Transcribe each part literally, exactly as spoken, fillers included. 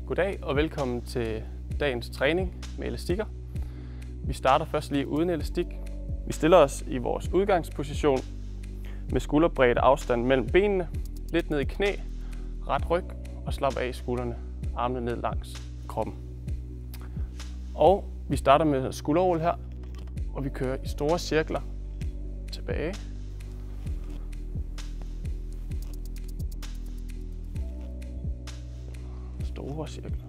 Goddag og velkommen til dagens træning med elastikker. Vi starter først lige uden elastik. Vi stiller os i vores udgangsposition med skulderbredde afstand mellem benene, lidt ned i knæ, ret ryg og slap af i skuldrene, armene ned langs kroppen. Og vi starter med skulderroll her, og vi kører i store cirkler tilbage. Store cirkler.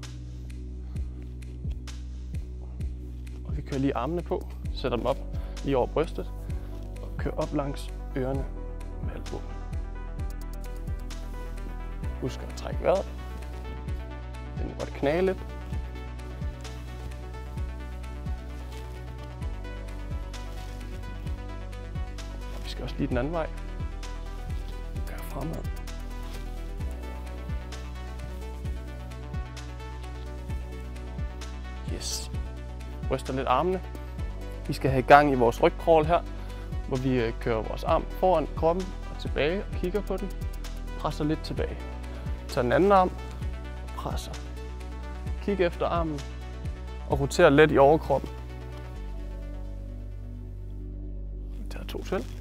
Og vi kører lige armene på, sætter dem op lige over brystet og kører op langs ørerne med albuen. Husk at trække vejret. Den må godt knage lidt. Og vi skal også lige den anden vej. Kør fremad. Yes. Ryster lidt armene. Vi skal have gang i vores rygcrawl her, hvor vi kører vores arm foran kroppen og tilbage og kigger på den. Presser lidt tilbage. Tag den anden arm, presser. Kig efter armen og roterer let i overkroppen. Vi tager to til.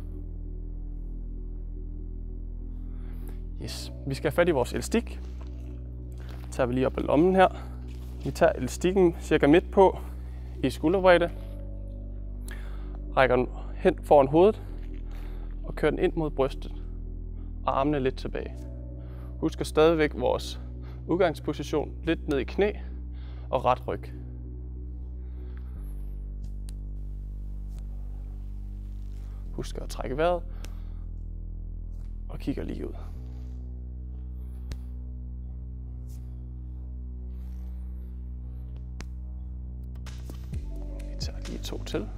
Yes. Vi skal have fat i vores elastik. Så tager vi lige op af lommen her. Vi tager elastikken cirka midt på i skulderbredde. Rækker den hen foran hovedet og kører den ind mod brystet og armene lidt tilbage. Husk at stadigvæk vores udgangsposition lidt ned i knæ og ret ryg. Husk at trække vejret og kigger lige ud. Vi tager lige to til.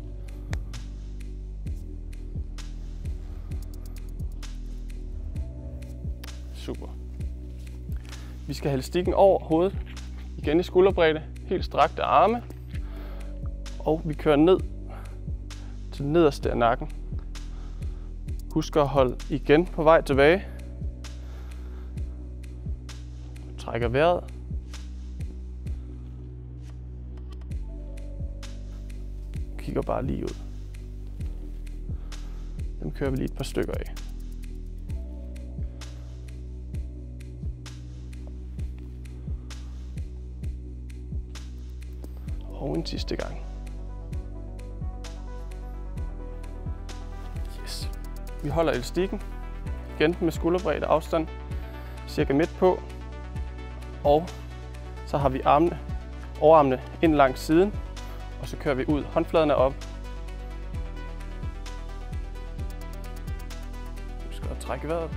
Super. Vi skal have elastikken over hovedet, igen i skulderbredde, helt strakte arme, og vi kører ned til nederste af nakken. Husk at holde igen på vej tilbage. Trækker vejret. Kigger bare lige ud. Dem kører vi lige et par stykker af. Og en sidste gang. Yes. Vi holder elastikken igen med skulderbredde afstand, cirka midt på. Og så har vi armene, overarmene ind langs siden, og så kører vi ud. Håndfladerne op. Husk at trække vejret.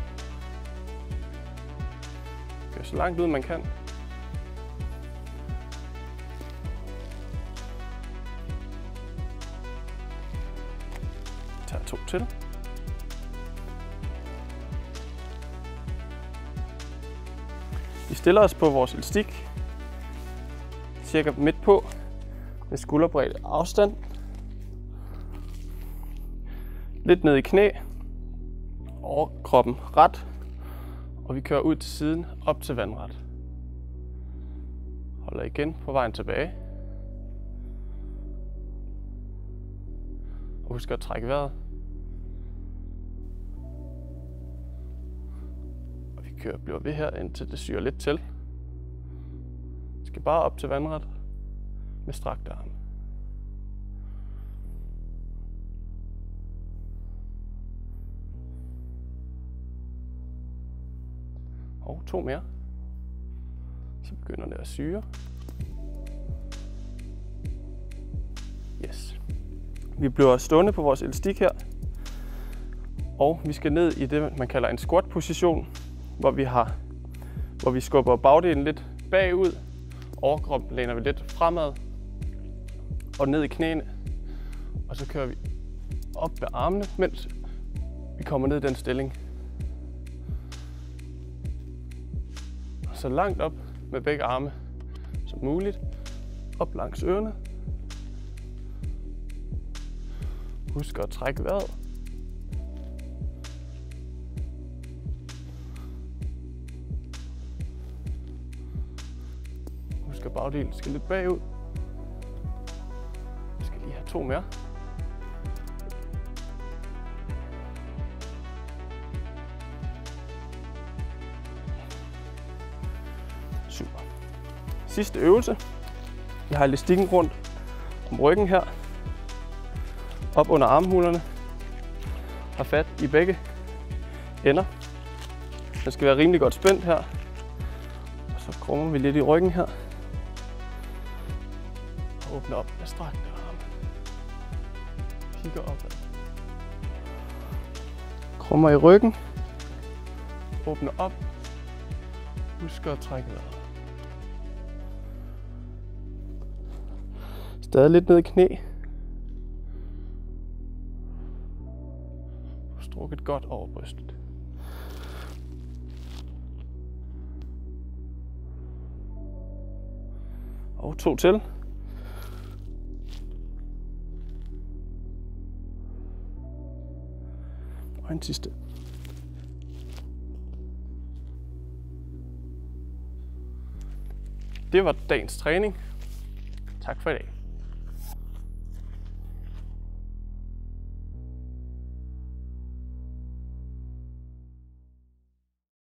Kør så langt ud man kan. Tager to til. Vi stiller os på vores elastik, cirka midt på, med skulderbredde afstand. Lidt ned i knæ, over kroppen ret, og vi kører ud til siden, op til vandret. Holder igen på vejen tilbage. Og husk at trække vejret. Og vi kører, bliver ved her, indtil det syrer lidt til. Vi skal bare op til vandret med strakte arme. Og to mere. Så begynder det at syre. Yes. Vi bliver stående på vores elastik her, og vi skal ned i det, man kalder en squat-position, hvor vi har, hvor vi skubber bagdelen lidt bagud, overkroppen læner vi lidt fremad og ned i knæene, og så kører vi op med armene, mens vi kommer ned i den stilling. Så langt op med begge arme som muligt, op langs ørerne. Husk at trække vejret. bagdel skal lidt bagud. Jeg skal lige have to mere. Super. Sidste øvelse. Jeg har elastikken rundt om ryggen her. Op under armhulerne. Har fat i begge ender. Den skal være rimelig godt spændt her. Og så krummer vi lidt i ryggen her. Og åbner op med strakte arme. Kigger opad. Krummer i ryggen. Åbner op. Husk at trække vejret. Stadig lidt ned i knæ. Strukket godt over brystet. Og to til. Og en sidste. Det var dagens træning. Tak for i dag.